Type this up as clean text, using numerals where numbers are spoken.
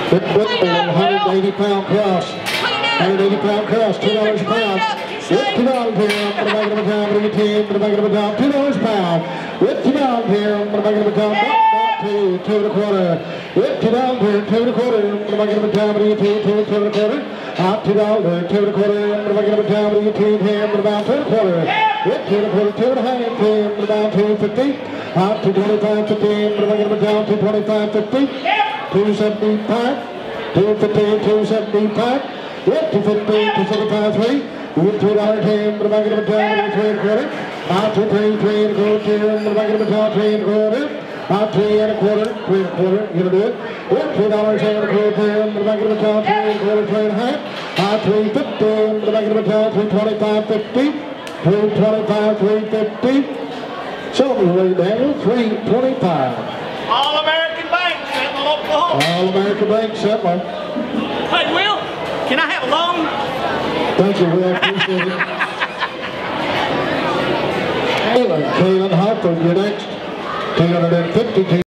Rick Whitfield, 180-pound cross. 180-pound cross, $2 a pound. With $2 here, I'm going to make it a pound, bring it in, I'm going to make it a pound, $2 a pound. With $2 here, I'm going to make it a pound, not two, two and a quarter. With $2 here, two and a quarter, I'm going to make it a pound, bring it in, two and a quarter. Out $2, two and a quarter, I'm going to make it a pound, bring it in, here, I'm going to bound two and a quarter. With two and a quarter, two and a half, I'm going to bound 250. Out $225.50, I'm going to make it a pound, $225.50. $275, $250, $275. With $250, $275.3. With $2 for the bucket of a down, 3 1/4. Out to 3 1/4, for the bucket of a down, 3 1/4. Out 3 1/4, 3 1/4, you gonna do it. With $2 for the bucket of a down, 3 1/4, 3 1/2. Out 350, for the bucket of a down, 325.50. 325, 350. Silverway Daniel, 325. All-American Bank, Sentinel, Oklahoma. All-American Bank, Sentinel. Hey, Will, can I have a loan? Thank you, Will. Appreciate it. Kaylin Harper, you're next. 250.